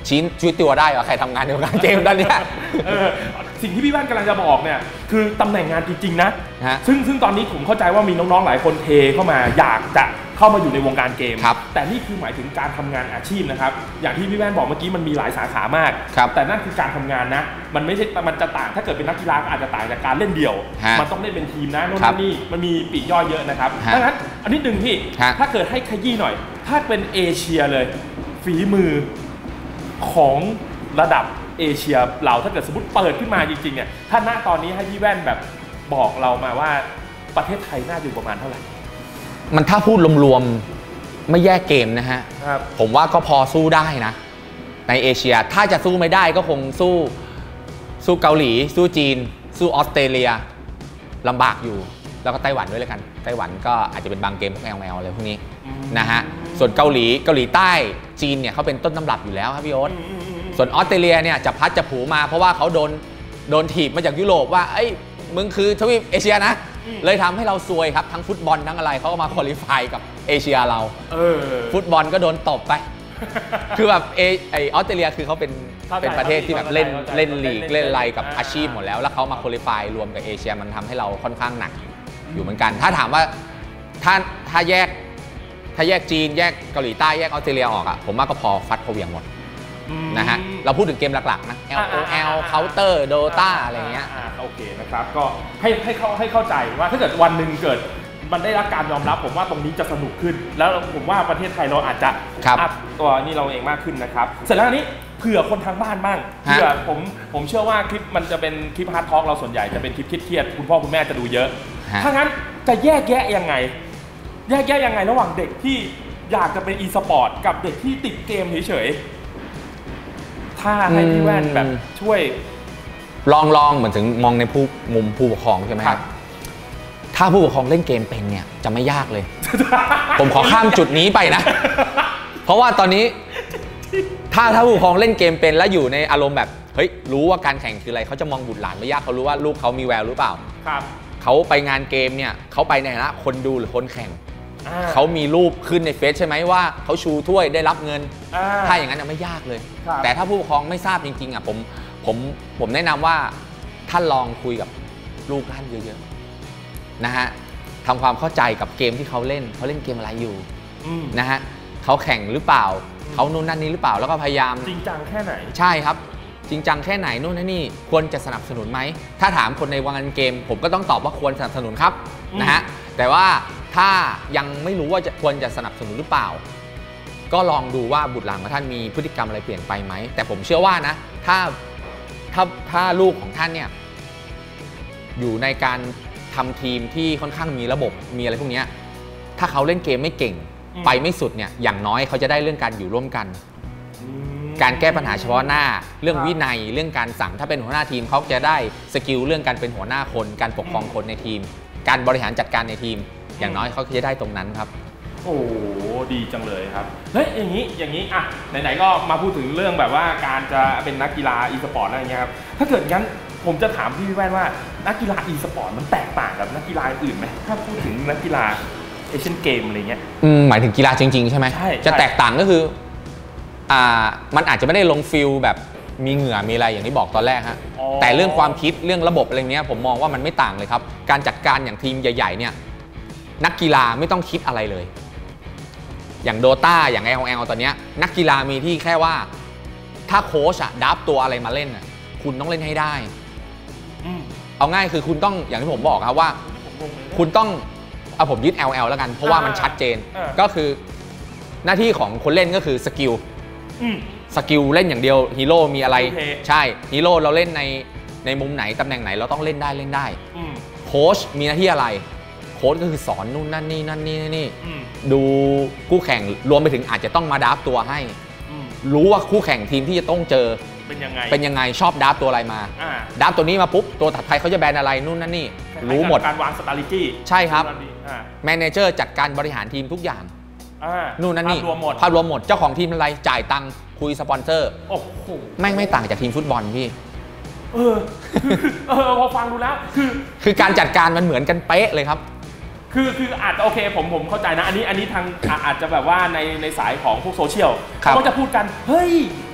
ชี้ชี้ตัวได้ว่าใครทำงานในวงการเกมตอนนี้สิ่งที่พี่แว่นกำลังจะบอกเนี่ยคือตำแหน่งงานจริงๆนะซึ่งซึ่งตอนนี้ผมเข้าใจว่ามีน้องๆหลายคนเทเข้ามาอยากจะเข้ามาอยู่ในวงการเกมแต่นี่คือหมายถึงการทำงานอาชีพนะครับอย่างที่พี่แว่นบอกเมื่อกี้มันมีหลายสาขามากแต่นั่นคือการทำงานนะมันไม่ใช่มันจะต่างถ้าเกิดเป็นนักกีฬาก็อาจจะต่างจากการเล่นเดี่ยวมันต้องเล่นเป็นทีมนะโน่นนี่มันมีปีกย่อยเยอะนะครับดังนั้นอันนี้หนึ่งพี่ถ้าเกิดให้ขยี้หน่อยถ้าเป็นเอเชียเลยฝีมือของระดับเอเชียเราถ้าเกิดสมมติเปิดขึ้นมาจริงๆเนี่ยถ้าณตอนนี้ให้พี่แว่นแบบบอกเรามาว่าประเทศไทยน่าอยู่ประมาณเท่าไหร่มันถ้าพูดรวมๆไม่แยกเกมนะฮะผมว่าก็พอสู้ได้นะในเอเชียถ้าจะสู้ไม่ได้ก็คงสู้สู้เกาหลีสู้จีนสู้ออสเตรเลียลำบากอยู่แล้วก็ไต้หวันด้วยเลยกันไต้หวันก็อาจจะเป็นบางเกมพวกแอลแมวอะไรพวกนี้นะฮะส่วนเกาหลีเกาหลีใต้จีนเนี่ยเขาเป็นต้นตำรับอยู่แล้วครับพี่โอ๊ตส่วนออสเตรเลียเนี่ยจะพัดจะผูมาเพราะว่าเขาโดนโดนถีบมาจากยุโรปว่าไอ้มึงคือทวีปเอเชียนะเลยทำให้เราซวยครับทั้งฟุตบอลทั้งอะไรเขาก็มาควอลิฟายกับเอเชียเราฟุตบอลก็โดนตบไปคือแบบเอไอออสเตรเลียคือเขาเป็นเป็นประเทศที่แบบเล่นเล่นลีกเล่นอะไรกับอาชีพหมดแล้วแล้วเขามาควอลิฟายรวมกับเอเชียมันทำให้เราค่อนข้างหนักอยู่เหมือนกันถ้าถามว่าถ้าถ้าแยกถ้าแยกจีนแยกเกาหลีใต้แยกออสเตรเลียออกอ่ะผมว่าก็พอฟัดพอเวียงหมดนะฮะเราพูดถึงเกมหลักๆนะ แอล โอ แอล Counter Dota อะไรเงี้ยโอเคนะครับก็ให้ให้เข้าให้เข้าใจว่าถ้าเกิดวันหนึ่งเกิดมันได้รับการยอมรับผมว่าตรงนี้จะสนุกขึ้นแล้วผมว่าประเทศไทยเราอาจจะอัพตัวนี้เราเองมากขึ้นนะครับเสร็จแล้วอันนี้เผื่อคนทางบ้านบ้างเผื่อผมผมเชื่อว่าคลิปมันจะเป็นคลิปฮาร์ดทอล์กเราส่วนใหญ่จะเป็นคลิปเครียดๆคุณพ่อคุณแม่จะดูเยอะถ้างั้นจะแยกแยะยังไงแยกแยะยังไงระหว่างเด็กที่อยากจะเป็นอีสปอร์ตกับเด็กที่ติดเกมเฉยๆถ้าให้พี่แว่นแบบช่วยลองลองเหมือนถึงมองในผู้มุมผู้ปกครองใช่ไหมครับถ้าผู้ปกครองเล่นเกมเป็นเนี่ยจะไม่ยากเลย ผมขอข้ามจุดนี้ไปนะ เพราะว่าตอนนี้ถ้าถ้าผู้ปกครองเล่นเกมเป็นแล้วอยู่ในอารมณ์แบบเฮ้ยรู้ว่าการแข่งคืออะไรเขาจะมองบุตรหลานไม่ยากเขารู้ว่าลูกเขามีแววหรือเปล่าครับเขาไปงานเกมเนี่ยเขาไปในฐานะคนดูหรือคนแข่งเขามีรูปขึ้นในเฟซใช่ไหมว่าเขาชูถ้วยได้รับเงินถ้าอย่างนั้นไม่ยากเลยแต่ถ้าผู้ปกครองไม่ทราบจริงๆอ่ะผมผมผมแนะนำว่าท่านลองคุยกับลูกท่านเยอะๆนะฮะทำความเข้าใจกับเกมที่เขาเล่นเขาเล่นเกมอะไรอยู่นะฮะเขาแข่งหรือเปล่าเขานู่นนั่นนี่หรือเปล่าแล้วก็พยายามจริงจังแค่ไหนใช่ครับจริงจังแค่ไหนนู่นนั่นนี่ควรจะสนับสนุนไหมถ้าถามคนในวงการเกมผมก็ต้องตอบว่าควรสนับสนุนครับนะฮะแต่ว่าถ้ายังไม่รู้ว่าจะควรจะสนับสนุนหรือเปล่าก็ลองดูว่าบุตรหลานของท่านมีพฤติกรรมอะไรเปลี่ยนไปไหมแต่ผมเชื่อว่านะถ้าถ้าถ้าลูกของท่านเนี่ยอยู่ในการทำทีมที่ค่อนข้างมีระบบมีอะไรพวกนี้ถ้าเขาเล่นเกมไม่เก่งไปไม่สุดเนี่ยอย่างน้อยเขาจะได้เรื่องการอยู่ร่วมกันการแก้ปัญหาเฉพาะหน้าเรื่องวินัยเรื่องการสั่งถ้าเป็นหัวหน้าทีมเขาจะได้สกิลเรื่องการเป็นหัวหน้าคนการปกครองคนในทีมการบริหารจัดการในทีมอย่างน้อยเขาจะได้ตรงนั้นครับโอ้ดีจังเลยครับเฮ้ยอย่างนี้อย่างนี้อ่ะไหนๆก็มาพูดถึงเรื่องแบบว่าการจะเป็นนักกีฬาอีสปอร์ตอะไรเงี้ยครับถ้าเกิดงั้นผมจะถามพี่แว่นว่านักกีฬาอีสปอร์ตมันแตกต่างกับนักกีฬาอื่นไหมถ้าพูดถึงนักกีฬาเอเชียนเกมอะไรเงี้ยอืมหมายถึงกีฬาจริงๆใช่ไหมใช่จะแตกต่างก็คืออ่ามันอาจจะไม่ได้ลงฟิลแบบมีเหงื่อมีอะไรอย่างที่บอกตอนแรกฮะแต่เรื่องความคิดเรื่องระบบอะไรเงี้ยผมมองว่ามันไม่ต่างเลยครับการจัดการอย่างทีมใหญ่ๆเนี่ยนักกีฬาไม่ต้องคิดอะไรเลยอย่าง Dota อย่าง แอล แอล ตอนนี้นักกีฬามีที่แค่ว่าถ้าโค้ชอะดับตัวอะไรมาเล่นอะคุณต้องเล่นให้ได้เอาง่ายคือคุณต้องอย่างที่ผมบอกครับว่าคุณต้องเอาผมยึด แอล แอล แล้วกันเพราะว่ามันชัดเจนก็คือหน้าที่ของคนเล่นก็คือสกิลสกิลเล่นอย่างเดียวฮีโร่มีอะไรใช่ฮีโร่เราเล่นในในมุมไหนตำแหน่งไหนเราต้องเล่นได้เล่นได้โค้ชมีหน้าที่อะไรโค้ชก็คือสอนนู่นนั่นนี่นั่นนี่นี่ดูคู่แข่งรวมไปถึงอาจจะต้องมาดับตัวให้รู้ว่าคู่แข่งทีมที่จะต้องเจอเป็นยังไงเป็นยังไงชอบดับตัวอะไรมาดับตัวนี้มาปุ๊บตัวถัดไปเขาจะแบนอะไรนู่นนั่นนี่รู้หมดการวาง strategy ใช่ครับแมเนเจอร์จัดการบริหารทีมทุกอย่างนู่นนั่นนี่ภาพรวมหมดเจ้าของทีมอะไรจ่ายตังค์คุยสปอนเซอร์โอ้โหแม่งไม่ต่างจากทีมฟุตบอลพี่เออเออพอฟังดูแล้วคือคือการจัดการมันเหมือนกันเป๊ะเลยครับคือคืออาจจะโอเคผมผมเข้าใจนะอันนี้อันนี้ทางอาจจะแบบว่าในในสายของพวกโซเชียลเขาจะพูดกันเฮ้ยเ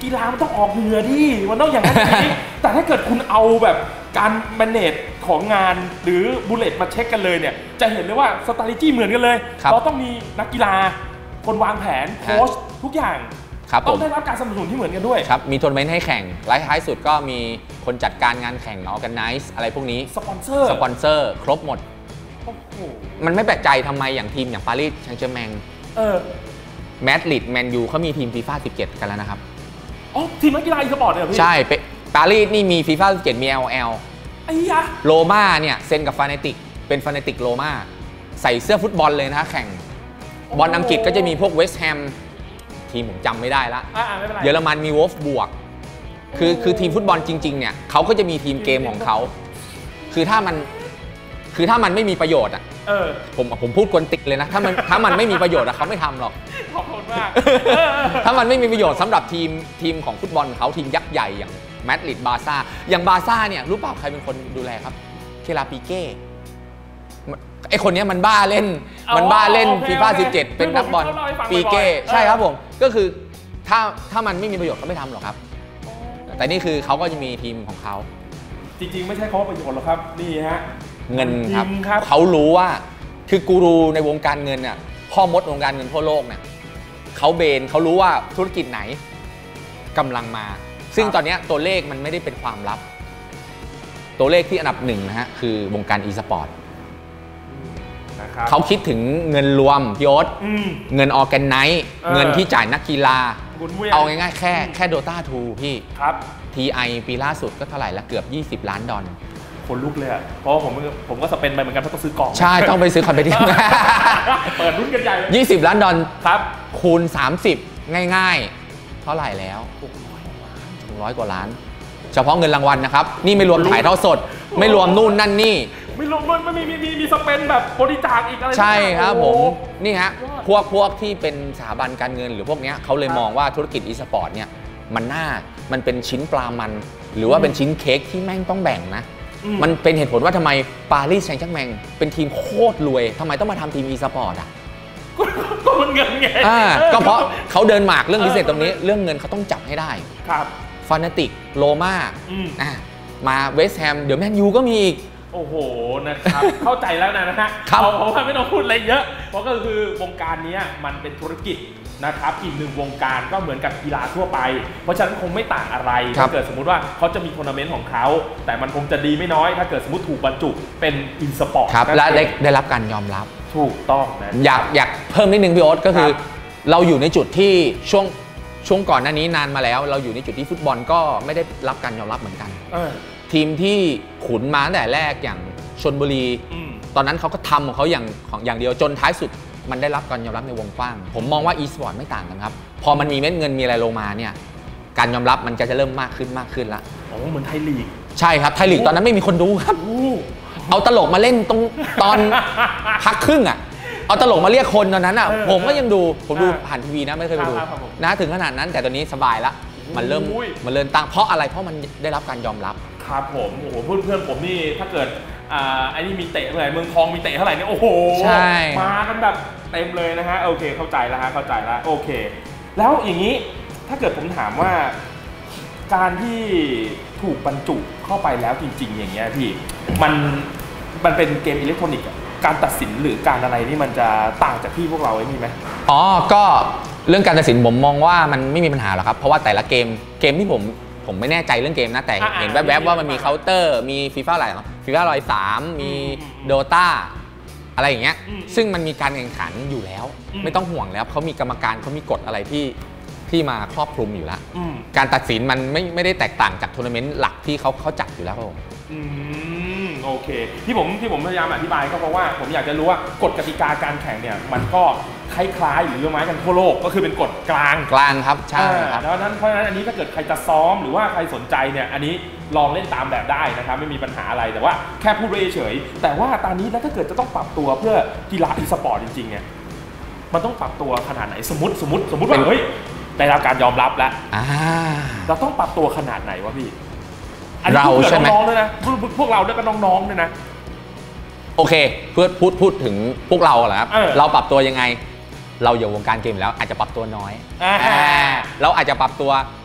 กีฬามันต้องออกเหงื่อดิมันต้องอย่างนั้นนี้ แต่ถ้าเกิดคุณเอาแบบการแมเนจของงานหรือบูลเลตมาเช็คกันเลยเนี่ยจะเห็นเลยว่าสตราทีจี้เหมือนกันเลยเราต้องมีนักกีฬาคนวางแผนโค้ชทุกอย่างต้องได้รับการสนับสนุนที่เหมือนกันด้วยครับมีทัวร์นาเมนต์ให้แข่งและท้ายสุดก็มีคนจัดการงานแข่งออแกไนซ์อะไรพวกนี้สปอนเซอร์สปอนเซอร์ครบหมดมันไม่แปลกใจทำไมอย่างทีมอย่างปารีสแซงต์แชร์แมงเออแมดริดแมนยูเขามีทีมฟีฟ่าสิบเจ็ดกันแล้วนะครับอ๋อทีมนักกีฬาอีสปอร์ตเนี่ยพี่ใช่ปารีสนี่มีฟีฟ่าสิบเจ็ดมี แอล แอลไอ้ยะโรม่าเนี่ยเซ็นกับฟาเนติกเป็นฟาเนติกโรม่าใส่เสื้อฟุตบอลเลยนะแข่งบอลอังกฤษก็จะมีพวกเวสต์แฮมทีมผมจำไม่ได้ละเยอรมันมีวอลฟบวกคือคือทีมฟุตบอลจริงๆเนี่ยเขาก็จะมีทีมเกมของเขาคือถ้ามันคือถ้ามันไม่มีประโยชน์อ่ะเออผมผมพูดกวนติ๊กเลยนะถ้ามันถ้ามันไม่มีประโยชน์อะเขาไม่ทำหรอกขอบคุณมากถ้ามันไม่มีประโยชน์สำหรับทีมทีมของฟุตบอลเขาทีมยักษ์ใหญ่อย่างแมดริดบาร์ซ่าอย่างบาร์ซ่าเนี่ยรู้เปล่าใครเป็นคนดูแลครับเคลาปิเก้ไอคนนี้มันบ้าเล่นมันบ้าเล่นฟีฟ่าสิบเจ็ดเป็นนักบอลปีเก้ใช่ครับผมก็คือถ้าถ้ามันไม่มีประโยชน์ก็ไม่ทำหรอกครับแต่นี่คือเขาก็จะมีทีมของเขาจริงๆไม่ใช่เขาประโยชน์หรอกครับนี่ฮะเงินครับเขารู้ว่าคือกูรูในวงการเงินเนี่ยพ่อมดวงการเงินทั่วโลกเนี่ยเขาเบนเขารู้ว่าธุรกิจไหนกำลังมาซึ่งตอนนี้ตัวเลขมันไม่ได้เป็นความลับตัวเลขที่อันดับหนึ่งนะฮะคือวงการอีสปอร์ตเขาคิดถึงเงินรวมพี่โอ๊ตเงินออแกนไนซ์เงินที่จ่ายนักกีฬาเอาง่ายๆแค่แค่โดตาทูพี่ครับที ไอ ปีล่าสุดก็เท่าไหร่ละเกือบยี่สิบล้านดอลคนลุกเลยอ่ะเพราะผมผมก็สเปนไปเหมือนกันเพราะต้องซื้อกล่องใช่ต้องไปซื้อคอนเปติทีฟเปิดรุ่นกันใหญ่ยี่สิบล้านดอลครับคูณสามสิบง่ายๆเท่าไหร่แล้วหกร้อยกว่าล้านเฉพาะเงินรางวัลนะครับนี่ไม่รวมถ่ายทอดสดไม่รวมนู่นนั่นนี่ไม่รวมมันไม่มีมีมีสเปนแบบบริจาคอีกอะไรใช่ครับผมนี่ฮะพวกพวกที่เป็นสถาบันการเงินหรือพวกนี้เขาเลยมองว่าธุรกิจอีสปอร์ตเนี่ยมันน่ามันเป็นชิ้นปลามันหรือว่าเป็นชิ้นเค้กที่แม่งต้องแบ่งนะมันเป็นเหตุผลว่าทำไมปารีสแซงต์แชร์แมงเป็นทีมโคตรรวยทำไมต้องมาทำทีมอีสปอร์ตอ่ะก็มันเงินไงก็เพราะเขาเดินหมากเรื่องพิเศษตรงนี้เรื่องเงินเขาต้องจับให้ได้ครับฟานาติกโรม่ามาเวสต์แฮมเดี๋ยวแมนยูก็มีอีกโอ้โหนะครับเข้าใจแล้วนะนะฮะเพราะว่าไม่ต้องพูดอะไรเยอะเพราะก็คือวงการนี้มันเป็นธุรกิจนะครับอีกหนึ่งวงการก็เหมือนกับกีฬาทั่วไปเพราะฉะนั้นคงไม่ต่างอะไรถ้าเกิดสมมุติว่าเขาจะมีทัวร์นาเมนต์ของเขาแต่มันคงจะดีไม่น้อยถ้าเกิดสมมติถูกบรรจุเป็นอีสปอร์ตและได้ได้รับการยอมรับถูกต้องนะอยากอยากเพิ่มนิดนึงพี่โอ๊ตก็คือเราอยู่ในจุดที่ช่วงช่วงก่อนหน้านี้นานมาแล้วเราอยู่ในจุดที่ฟุตบอลก็ไม่ได้รับการยอมรับเหมือนกันทีมที่ขุนมาตั้งแต่แรกอย่างชลบุรีตอนนั้นเขาก็ทำของเขาอย่างของอย่างเดียวจนท้ายสุดมันได้รับการยอมรับในวงกว้างผมมองว่าอีสปอร์ตไม่ต่างกันครับพอมันมีเม็ดเงินมีอะไรลงมาเนี่ยการยอมรับมันก็จะเริ่มมากขึ้นมากขึ้นละโอ้เหมือนไทยลีกใช่ครับไทยลีกตอนนั้นไม่มีคนดูครับเอาตลกมาเล่นตรงตอนพักครึ่งอ่ะเอาตลกมาเรียกคนตอนนั้นอ่ะผมก็ยังดูผมดูผ่านทีวีนะไม่เคยไปดูนะถึงขนาดนั้นแต่ตอนนี้สบายละมันเริ่มมันเริ่มตั้งเพราะอะไรเพราะมันได้รับการยอมรับครับผมโอ้โหเพื่อนเพื่อนผมนี่ถ้าเกิดอ่าไอ้นี่มีเตะเท่าไหร่เมืองทองมีเตะเท่าไหร่เนี่ยโอ้โหมากันแบบเต็มเลยนะฮะโอเคเข้าใจแล้วฮะเข้าใจแล้วโอเคแล้วอย่างนี้ถ้าเกิดผมถามว่าการที่ถูกบรรจุเข้าไปแล้วจริงๆอย่างเงี้ยพี่มันมันเป็นเกมอิเล็กทรอนิกส์การตัดสินหรือการอะไรนี่มันจะต่างจากที่พวกเราไอ้นี่ไหมอ๋อก็เรื่องการตัดสินผมมองว่ามันไม่มีปัญหาหรอกครับเพราะว่าแต่ละเกมเกมที่ผมผมไม่แน่ใจเรื่องเกมนะแต่เห็นแวบๆว่ามันมีเคาน์เตอร์มีฟีฟ่าอะไรฟีฟ่าร้อยสามมีโดตาอะไรอย่างเงี้ยซึ่งมันมีการแข่งขันอยู่แล้วไม่ต้องห่วงแล้วเขามีกรรมการเขามีกฎอะไรที่ที่มาครอบคลุมอยู่แล้วการตัดสินมันไม่ไม่ได้แตกต่างจากทัวร์นาเมนต์หลักที่เขาเขาจัดอยู่แล้วครับผมโอเคที่ผมที่ผมพยายามอธิบายก็เพราะว่าผมอยากจะรู้ว่ากฎกติกาการแข่งเนี่ยมันก็คล้ายๆหรือเรื่องไม้กันทั่วโลกก็คือเป็นกฎกลางกลางครับใช่ครับแล้วนั้นเพราะฉะนั้นอันนี้ถ้าเกิดใครจะซ้อมหรือว่าใครสนใจเนี่ยอันนี้ลองเล่นตามแบบได้นะครับไม่มีปัญหาอะไรแต่ว่าแค่พูดไว้เฉยแต่ว่าตอนนี้แล้วถ้าเกิดจะต้องปรับตัวเพื่อกีฬาอีสปอร์ตจริงๆเนี่ยมันต้องปรับตัวขนาดไหนสมมติสมมติสมมติว่าเฮ้ยได้รับการยอมรับแล้วเราต้องปรับตัวขนาดไหนวะพี่เราใช่ไหมน้องๆด้วยนะพวกเราด้วยก็น้องๆด้วยนะโอเคเพื่อพูดพูดถึงพวกเราแหละครับเราปรับตัวยังไงเราอยู่วงการเกมแล้วอาจจะปรับตัวน้อยเราอาจจะปรับตัว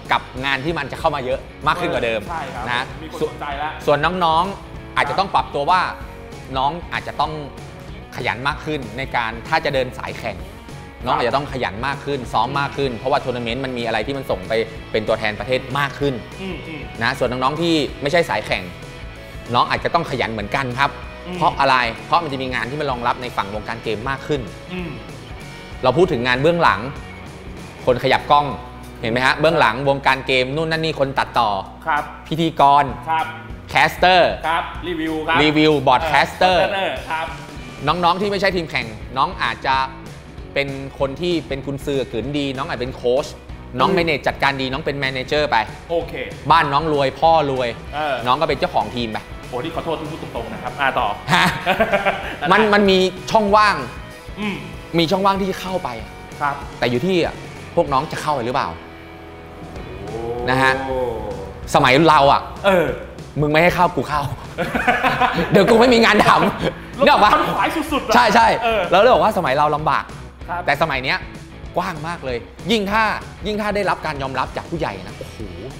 กับงานที่มันจะเข้ามาเยอะมากขึ้นกว่าเดิมนะมีคนสนใจแล้วส่วนน้องๆอาจจะต้องปรับตัวว่าน้องอาจจะต้องขยันมากขึ้นในการถ้าจะเดินสายแข่งน้องอาจจะต้องขยันมากขึ้นซ้อมมากขึ้นเพราะว่าทัวร์นาเมนต์มันมีอะไรที่มันส่งไปเป็นตัวแทนประเทศมากขึ้นนะส่วนน้องๆที่ไม่ใช่สายแข่งน้องอาจจะต้องขยันเหมือนกันครับเพราะอะไรเพราะมันจะมีงานที่มันรองรับในฝั่งวงการเกมมากขึ้นเราพูดถึงงานเบื้องหลังคนขยับกล้องเห็นไหมฮะเบื้องหลังวงการเกมนู่นนั่นนี่คนตัดต่อครับพิธีกรครับแคสเตอร์ครับรีวิวครับรีวิวบอร์ดแคสเตอร์ครับน้องๆที่ไม่ใช่ทีมแข่งน้องอาจจะเป็นคนที่เป็นกุนซือขืนดีน้องอาจเป็นโค้ชน้องแมเนจจัดการดีน้องเป็นแมเนเจอร์ไปโอเคบ้านน้องรวยพ่อรวยน้องก็เป็นเจ้าของทีมไปโอ้ที่ขอโทษที่พูดตรงๆนะครับอ่าต่อมันมันมีช่องว่างมีช่องว่างที่จะเข้าไปครับแต่อยู่ที่พวกน้องจะเข้าไปหรือเปล่านะฮะสมัยเราอ่ะเออมึงไม่ให้เข้ากูเข้าเดี๋ยวกูไม่มีงานทำเนี่ยว่าขายสุดๆใช่ใช่แล้วเลยบอกว่าสมัยเราลำบากแต่สมัยเนี้ยกว้างมากเลยยิ่งถ้ายิ่งถ้าได้รับการยอมรับจากผู้ใหญ่นะโอ้โห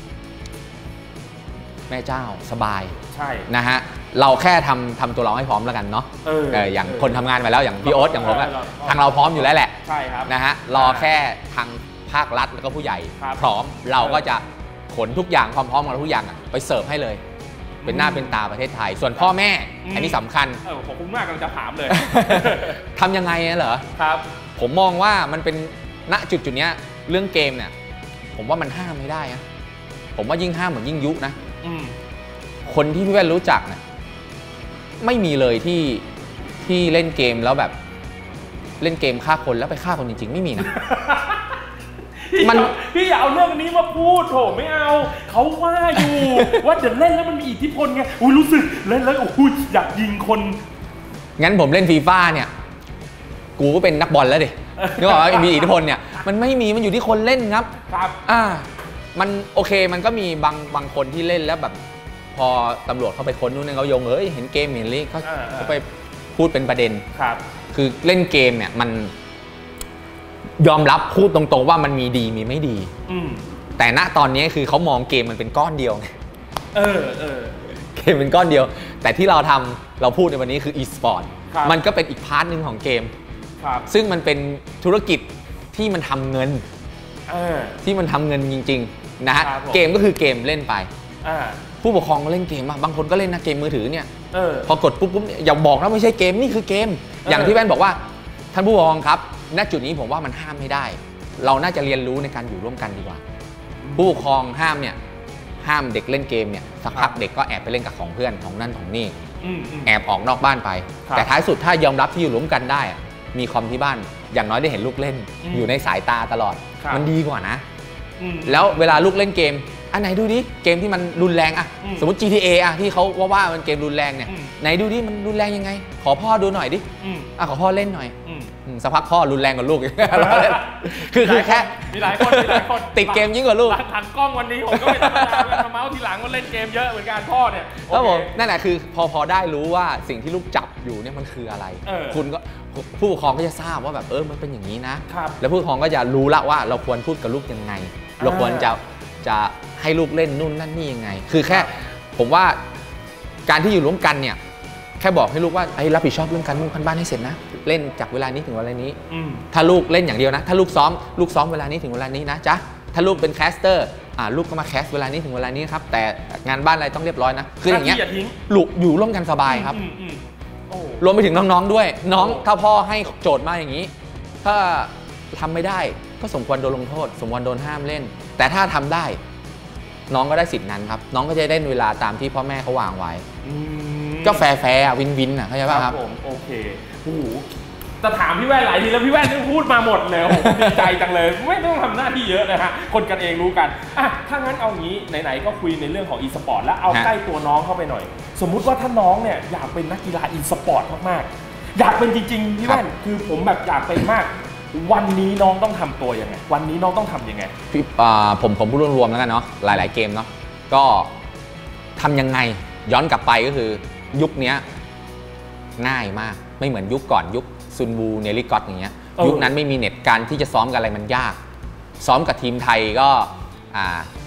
แม่เจ้าสบายใช่นะฮะเราแค่ทำทำตัวเราให้พร้อมแล้วกันเนาะอย่างคนทำงานมาแล้วอย่างพี่โอ๊ตอย่างผมอะทางเราพร้อมอยู่แล้วแหละใช่ครับนะฮะรอแค่ทางภาครัฐแล้วก็ผู้ใหญ่พร้อมเราก็จะขนทุกอย่างความพร้อมของเราทุกอย่างไปเสิร์ฟให้เลยเป็นหน้าเป็นตาประเทศไทยส่วนพ่อแม่อันนี้สำคัญเออขอบคุณมากกำลังจะถามเลยทำยังไงเหรอครับผมมองว่ามันเป็นณจุดจุดนี้เรื่องเกมเนี่ยผมว่ามันห้ามไม่ได้นะผมว่ายิ่งห้ามเหมือนยิ่งยุนะคนที่พี่แว่นรู้จักเนี่ยไม่มีเลยที่ที่เล่นเกมแล้วแบบเล่นเกมฆ่าคนแล้วไปฆ่าคนจริงๆไม่มีนะมันพี่อย่าเอาเรื่องนี้มาพูดโถไม่เอาเขาว่าอยู่ว่าเดี๋ยวเล่นแล้วมันมีอิทธิพลไงอุ้ยรู้สึกเล่นแล้วอุ้ยอยากยิงคนงั้นผมเล่นฟีฟ่าเนี่ยกูก็เป็นนักบอลแล้วดินึกออกว่ามีอิทธิพลเนี่ยมันไม่มีมันอยู่ที่คนเล่นครับครับอ่ามันโอเคมันก็มีบางบางคนที่เล่นแล้วแบบพอตำรวจเขาไปค้นนู่นนี่เขาโยงเอ้ยเห็นเกมเห็นลิเขาเขาไปพูดเป็นประเด็นครับคือเล่นเกมเนี่ยมันยอมรับพูดตรงๆว่ามันมีดีมีไม่ดีแต่ณตอนนี้คือเขามองเกมมันเป็นก้อนเดียวไงเออเออเกมเป็นก้อนเดียวแต่ที่เราทำเราพูดในวันนี้คือ e-sport มันก็เป็นอีกพาร์ทนึงของเกมซึ่งมันเป็นธุรกิจที่มันทำเงินที่มันทำเงินจริงๆนะฮะเกมก็คือเกมเล่นไปผู้ปกครองก็เล่นเกมบางคนก็เล่นนะเกมมือถือเนี่ยพอกดปุ๊บปุ๊บอย่าบอกนะไม่ใช่เกมนี่คือเกมอย่างที่แว่นบอกว่าท่านผู้ปกครองครับณจุดนี้ผมว่ามันห้ามไม่ได้เราน่าจะเรียนรู้ในการอยู่ร่วมกันดีกว่าผู้ปกครองห้ามเนี่ยห้ามเด็กเล่นเกมเนี่ยสักพักเด็กก็แอบไปเล่นกับของเพื่อนของนั่นของนี่แอบออกนอกบ้านไปแต่ท้ายสุดถ้ายอมรับที่อยู่ร่วมกันได้มีคอมที่บ้านอย่างน้อยได้เห็นลูกเล่นอยู่ในสายตาตลอดมันดีกว่านะแล้วเวลาลูกเล่นเกมอันไหนดูดิเกมที่มันรุนแรงอะสมมติ จี ที เอ อะที่เขาว่าว่ามันเกมรุนแรงเนี่ยไหนดูดิมันรุนแรงยังไงขอพ่อดูหน่อยดิอ่ะขอพ่อเล่นหน่อยสักพักพ่อรุนแรงกว่าลูกคือคือแค่มีหลายคนมีหลายคนติดเกมยิ่งกว่าลูกถังกล้องวันนี้ผมก็ไม่ธรรมดาเลยมาเมาส์ทีหลังก็เล่นเกมเยอะเหมือนกันพ่อเนี่ยแล้วผมนั่นแหละคือพอพอได้รู้ว่าสิ่งที่ลูกจับอยู่เนี่ยมันคืออะไรคุณก็ผู้ปกครองก็จะทราบว่าแบบเออมันเป็นอย่างนี้นะแล้วผู้ปกครองก็จะรู้ละว่าเราควรพูดกับลูกยังไงเราควรจะจะให้ลูกเล่นนู่นนั่นนี่ยังไงคือแค่ผมว่าการที่อยู่ร่วมกันเนี่ยแค่บอกให้ลูกว่าไอ้รับผิดชอบเรื่องการมุ่งขั้นบ้านให้เสร็จนะเล่นจากเวลานี้ถึงเวลานี้ถ้าลูกเล่นอย่างเดียวนะถ้าลูกซ้อมลูกซ้อมเวลานี้ถึงเวลานี้นะจ๊ะถ้าลูกเป็นแคสเตอร์อ่าลูกก็มาแคสเวลานี้ถึงเวลานี้ครับแต่งานบ้านอะไรต้องเรียบร้อยนะคืออย่างเงี้ยลูกอยู่ร่วมกันสบายครับรวมไปถึงน้องๆด้วยน้องถ้าพ่อให้โจทย์มาอย่างนี้ถ้าทำไม่ได้ก็สมควรโดนลงโทษสมควรโดนห้ามเล่นแต่ถ้าทำได้น้องก็ได้สิทธินั้นครับน้องก็จะได้เวลาตามที่พ่อแม่เขาวางไว้ก็แฟร์แฟร์วินวินอ่ะเข้าใจป่ะครับผมโอเคโอ้โหจะถามพี่แว่นหลายทีแล้วพี่แว่นพูดมาหมดเลยผมดีใจจังเลยไม่ต้องทำหน้าที่เยอะนะฮะคนกันเองรู้กันอ่ะถ้างั้นเอางี้ไหนๆก็คุยในเรื่องของ e-sport แล้วเอาใกล้ตัวน้องเข้าไปหน่อยสมมุติว่าถ้าน้องเนี่ยอยากเป็นนักกีฬา e-sport มากๆอยากเป็นจริงๆพี่แว่นคือผมแบบอยากเป็นมากวันนี้น้องต้องทำตัวยังไงวันนี้น้องต้องทำยังไงพี่ผมผมพูดรวมๆแล้วกันเนาะหลายๆเกมเนาะก็ทำยังไงย้อนกลับไปก็คือยุคนี้ง่ายมากไม่เหมือนยุคก่อนยุคซุนวูเนลิกอตอย่างเงี้ยยุคนั้นไม่มีเน็ตการที่จะซ้อมกันอะไรมันยากซ้อมกับทีมไทยก็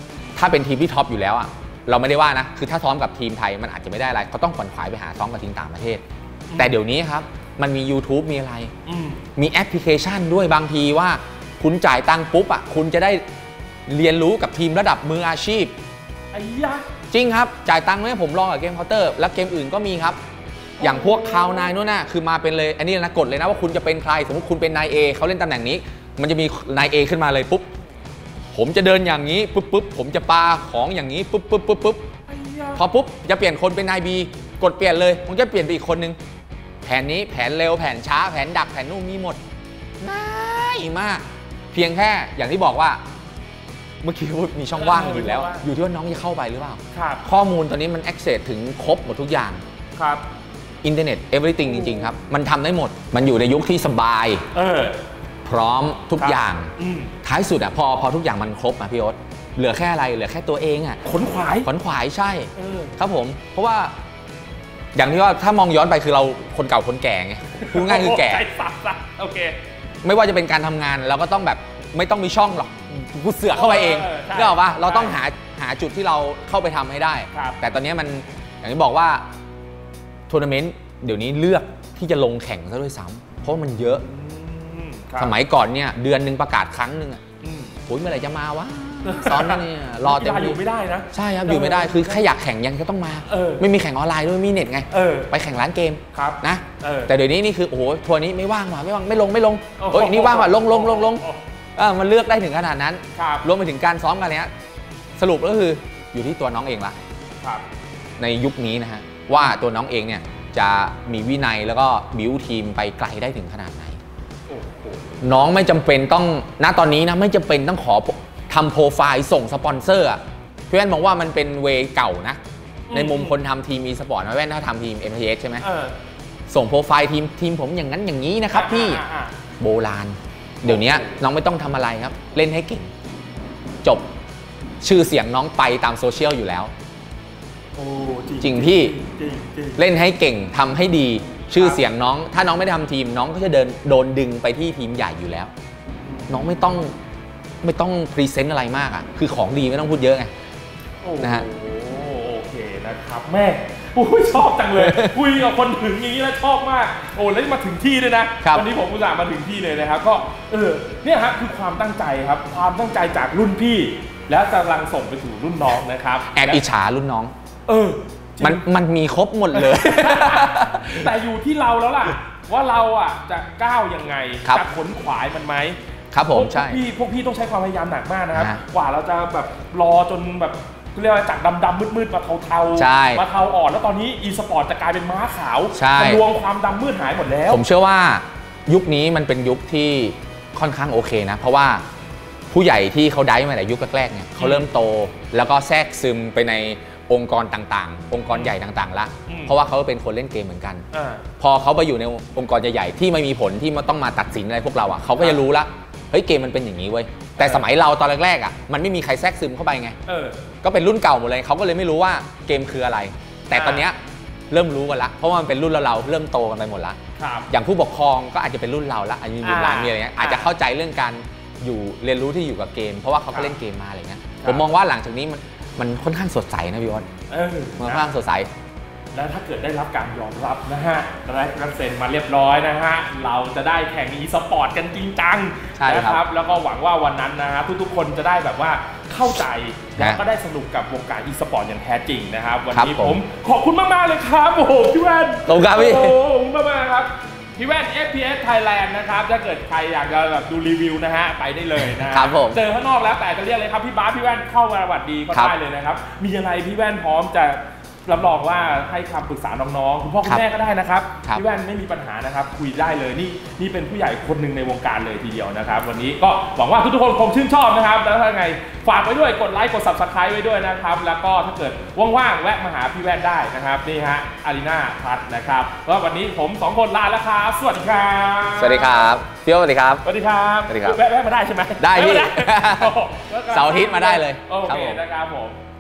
ถ้าเป็นทีมที่ท็อปอยู่แล้วอ่ะเราไม่ได้ว่านะคือถ้าซ้อมกับทีมไทยมันอาจจะไม่ได้อะไรเขาต้องขวนขวายไปหาซ้อมกับทีมต่างประเทศแต่เดี๋ยวนี้ครับมันมี YouTube มีอะไรมีแอปพลิเคชันด้วยบางทีว่าคุณจ่ายตังค์ปุ๊บอ่ะคุณจะได้เรียนรู้กับทีมระดับมืออาชีพไอ้ยะจริงครับจ่ายตังค์ให้ผมลองกับเกมเคาน์เตอร์แล้วเกมอื่นก็มีครับอย่างพวกคาวนายนู่นน่ะคือมาเป็นเลยอันนี้นะกดเลยนะว่าคุณจะเป็นใครสมมติคุณเป็นนาย A เขาเล่นตำแหน่งนี้มันจะมีนาย A ขึ้นมาเลยปุ๊บผมจะเดินอย่างนี้ปุ๊บปุ๊บผมจะปาของอย่างนี้ปุ๊บปุ๊บปุ๊บปุ๊บพอปุ๊บจะเปลี่ยนคนเป็นนาย B กดเปลี่ยนเลยผมจะเปลี่ยนไปอีกคนนึงแผนนี้แผนเร็วแผนช้าแผนดักแผนนู่นมีหมดง่ายมากเพียงแค่อย่างที่บอกว่าเมื่อกี้มีช่องว่างอยู่แล้วอยู่ที่ว่าน้องจะเข้าไปหรือเปล่าข้อมูลตอนนี้มัน access ถึงครบหมดทุกอย่างครับอินเทอร์เน็ต everything จริงๆครับมันทำได้หมดมันอยู่ในยุคที่สบายเออพร้อมทุกอย่างท้ายสุดอ่ะพอพอทุกอย่างมันครบอ่ะพี่โอ๊ตเหลือแค่อะไรเหลือแค่ตัวเองอ่ะขนขวายขนขวายใช่ครับผมเพราะว่าอย่างที่ว่าถ้ามองย้อนไปคือเราคนเก่าคนแก่ไงพูดง่ายคือแก่โอเคไม่ว่าจะเป็นการทำงานเราก็ต้องแบบไม่ต้องมีช่องหรอกกูเสือกเข้าไปเองก็บอกว่าเราต้องหาหาจุดที่เราเข้าไปทำให้ได้แต่ตอนนี้มันอย่างที่บอกว่าทัวร์นาเมนต์เดี๋ยวนี้เลือกที่จะลงแข่งซะด้วยซ้ำเพราะมันเยอะสมัยก่อนเนี่ยเดือนหนึ่งประกาศครั้งหนึ่งอ่ะโอ้ยเมื่อไหร่จะมาวะซ้อมนี่รอเต็มที่อยู่ไม่ได้นะใช่ครับอยู่ไม่ได้คือแค่อยากแข่งยังก็ต้องมาไม่มีแข่งออนไลน์ด้วยมีเน็ตไงไปแข่งร้านเกมนะแต่เดี๋ยวนี้นี่คือโอ้โหทัวร์นี้ไม่ว่างว่ะไม่ว่างไม่ลงไม่ลงโอ้ยนี่ว่างว่ะลงลงลงลงมันเลือกได้ถึงขนาดนั้นรวมไปถึงการซ้อมกันเนี้ยสรุปก็คืออยู่ที่ตัวน้องเองละในยุคนี้นะฮะว่าตัวน้องเองเนี่ยจะมีวินัยแล้วก็บิวทีมไปไกลได้ถึงขนาดไหนน้องไม่จำเป็นต้องณตอนนี้นะไม่จำเป็นต้องขอทำโปรไฟล์ส่งสปอนเซอร์อ่ะพี่แว่นมองว่ามันเป็นเวเก่านะในมุมคนทำทีมอีสปอร์ตนะแว่นถ้าทำทีม เอ็ม ที เอส ใช่ไหมส่งโปรไฟล์ทีมทีมผมอย่างนั้นอย่างนี้นะครับพี่โบราณเดี๋ยวนี้น้องไม่ต้องทำอะไรครับเล่นให้เก่งจบชื่อเสียงน้องไปตามโซเชียลอยู่แล้วจริงพี่เล่นให้เก่งทำให้ดีชื่อเสียงน้องถ้าน้องไม่ได้ทำทีมน้องก็จะเดินโดนดึงไปที่ทีมใหญ่อยู่แล้วน้องไม่ต้องไม่ต้องพรีเซนต์อะไรมากอ่ะคือของดีไม่ต้องพูดเยอะไงนะฮะโอเคนะครับแม่ชอบจังเลยคุยกับคนถึงอย่างนี้แล้วชอบมากโอ้แล้วมาถึงที่ด้วยนะวันนี้ผมอุตส่าห์มาถึงที่เลยนะครับก็เออเนี่ยฮะคือความตั้งใจครับความตั้งใจจากรุ่นพี่แล้วกำลังส่งไปสู่รุ่นน้องนะครับแอบอิจฉารุ่นน้องเออมันมันมีครบหมดเลยแต่อยู่ที่เราแล้วล่ะว่าเราอ่ะจะก้าวยังไงจะขนขวายมันไหมครับผมใช่พี่พวกพี่ต้องใช้ความพยายามหนักมากนะครับกว่าเราจะแบบรอจนแบบเรียกว่าจากดำๆมืดๆมาเทาๆมาเทาอ่อนแล้วตอนนี้อีสปอร์ตจะกลายเป็นม้าขาวทะลวงความดำมืดหายหมดแล้วผมเชื่อว่ายุคนี้มันเป็นยุคที่ค่อนข้างโอเคนะเพราะว่าผู้ใหญ่ที่เขาได้มาแต่ยุคแรกๆเนี่ยเขาเริ่มโตแล้วก็แทรกซึมไปในองค์กรต่างๆองค์กรใหญ่ต่างๆละเพราะว่าเขาเป็นคนเล่นเกมเหมือนกันพอเขาไปอยู่ในองค์กรใหญ่ๆที่ไม่มีผลที่มันต้องมาตัดสินอะไรพวกเราอ่ะเขาก็จะรู้ละเฮ้ยเกมมันเป็นอย่างนี้เว้ยแต่สมัยเราตอนแรกๆอ่ะมันไม่มีใครแทรกซึมเข้าไปไงก็เป็นรุ่นเก่าหมดเลยเขาก็เลยไม่รู้ว่าเกมคืออะไรแต่ตอนเนี้ยเริ่มรู้กันละเพราะว่ามันเป็นรุ่นเราเริ่มโตกันไปหมดละอย่างผู้ปกครองก็อาจจะเป็นรุ่นเราละอายุรุ่นหลานมีอะไรเงี้ยอาจจะเข้าใจเรื่องการอยู่เรียนรู้ที่อยู่กับเกมเพราะว่าเขาก็เล่นเกมมาอะไรเงี้ยผมมองว่าหลังจากนี้มันมันค่อนข้างสดใสนะพี่วอนมันค่อนข้างสดใสแล้วถ้าเกิดได้รับการยอมรับนะฮะได้รับเซ็นมาเรียบร้อยนะฮะเราจะได้แข่งอีสปอร์ตกันจริงจังนะครับแล้วก็หวังว่าวันนั้นนะฮะทุกๆคนจะได้แบบว่าเข้าใจแล้วก็ได้สนุกกับวงการอีสปอร์ตอย่างแท้จริงนะครับวันนี้ผมขอบคุณมากๆเลยครับโอ้โหพี่แว่นขอบคุณครับพี่โอ้โหขอบคุณมากๆครับพี่แว่น เอฟ พี เอส Thailand นะครับถ้าเกิดใครอยากจะแบบดูรีวิวนะฮะไปได้เลยนะครับเจอข้างนอกแล้วแต่จะเรียกเลยครับพี่บาสพี่แว่นเข้ามาสวัสดีก็ได้เลยนะครับมีอะไรพี่แว่นพร้อมจะรับรองว่าให้คำปรึกษาน้องๆคุณพ่อคุณแม่ก็ได้นะครับพี่แว่นไม่มีปัญหานะครับคุยได้เลยนี่นี่เป็นผู้ใหญ่คนหนึ่งในวงการเลยทีเดียวนะครับวันนี้ก็หวังว่าทุกๆคนคงชื่นชอบนะครับแล้วถ้าไงฝากไว้ด้วยกดไลค์กด ซับสไครบ์ ไว้ด้วยนะครับแล้วก็ถ้าเกิดว่างๆแวะมาหาพี่แว่นได้นะครับนี่ฮะอารีนาพัทนะครับแล้ววันนี้ผมสองคนลาแล้วครับสวัสดีครับสวัสดีครับพี่โอสวัสดีครับสวัสดีครับสวัสดีครับแวะมาได้ใช่ไหมได้พี่เสาร์อาทิตย์มาได้เลยโอเคนะครับผม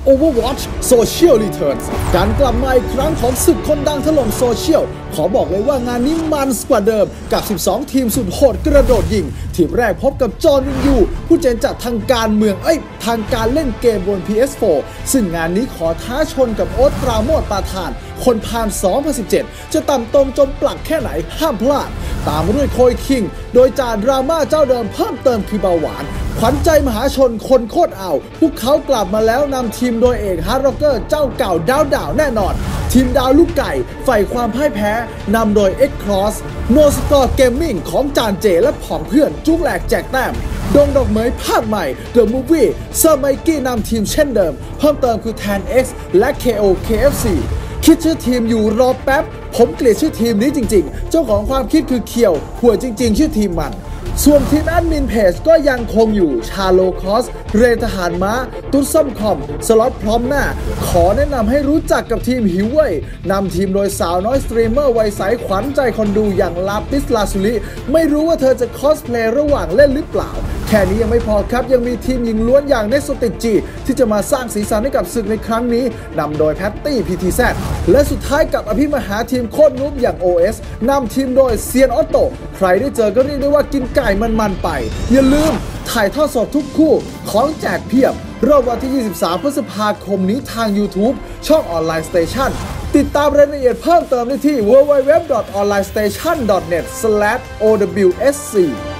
Overwatch Social Returns การกลับมาอีกครั้งของศึกคนดังถล่มโซเชียลขอบอกเลยว่างานนี้มันกว่าเดิมกับสิบสองทีมสุดโหดกระโดดยิงทีมแรกพบกับจอห์นวินยูผู้เจนจากทางการเมืองเอ้ยทางการเล่นเกมบน พี เอส โฟร์ ซึ่งงานนี้ขอท้าชนกับโอ๊ตปราโมชปาทานคนพาลสองพันสิบเจ็ดจะต่ำตมจมปลักแค่ไหนห้ามพลาดตามมาด้วยโคยคิงโดยจ่าดราม่าเจ้าเดิมเพิ่มเติมคือเบาหวานขวัญใจมหาชนคนโคตรเอาพวกเขากลับมาแล้วนำทีมโดยเอกฮาร์ดร็อกเกอร์เจ้าเก่าดาวดาวแน่นอนทีมดาวลูกไก่ฝ่ายความพ่ายแพ้นำโดย X-Cross No Score Gaming ของจานเจและผองเพื่อนจุกแหลกแจกแต้มดงดอกเหมยภาคใหม่ The Movie เซอร์ไมกี้นำทีมเช่นเดิมเพิ่มเติมคือ แทน เอ็กซ์ และ เค โอ เค เอฟ ซี คิดชื่อทีมอยู่รอแป๊บผมเกลียดชื่อทีมนี้จริงๆเจ้าของความคิดคือเคียวหัวจริงๆชื่อทีมมันส่วนทีมแอดมินเพจก็ยังคงอยู่ชาโลคอสเรทหารม้าตุ๊ดซ่อมคอมสล็อตพร้อมหน้าขอแนะนำให้รู้จักกับทีมหิวเว่ยนำทีมโดยสาวน้อยสตรีมเมอร์วัยใสขวัญใจคนดูอย่างลาปิสลาซุลิไม่รู้ว่าเธอจะคอสเพลย์ระหว่างเล่นหรือเปล่าแค่นี้ยังไม่พอครับยังมีทีมหญิงล้วนอย่างเนสติจีที่จะมาสร้างสีสันให้กับศึกในครั้งนี้นำโดยแพตตี้ พี ที แซด และสุดท้ายกับอภิมหาทีมโคตรนุ๊บอย่าง โอ เอส นำทีมโดยเซียนออโต้ใครได้เจอก็เรียกได้ว่ากินไก่มันๆไปอย่าลืมถ่ายทอดสดทุกคู่ของแจกเพียบเริ่มวันที่ยี่สิบสามพฤษภาคมนี้ทาง YouTube ช่องออนไลน์สเตชันติดตามรายละเอียดเพิ่มเติมได้ที่ ดับเบิลยู ดับเบิลยู ดับเบิลยู ดอท ออนไลน์สเตชัน ดอท เน็ต สแลช โอ ดับเบิลยู เอส ซี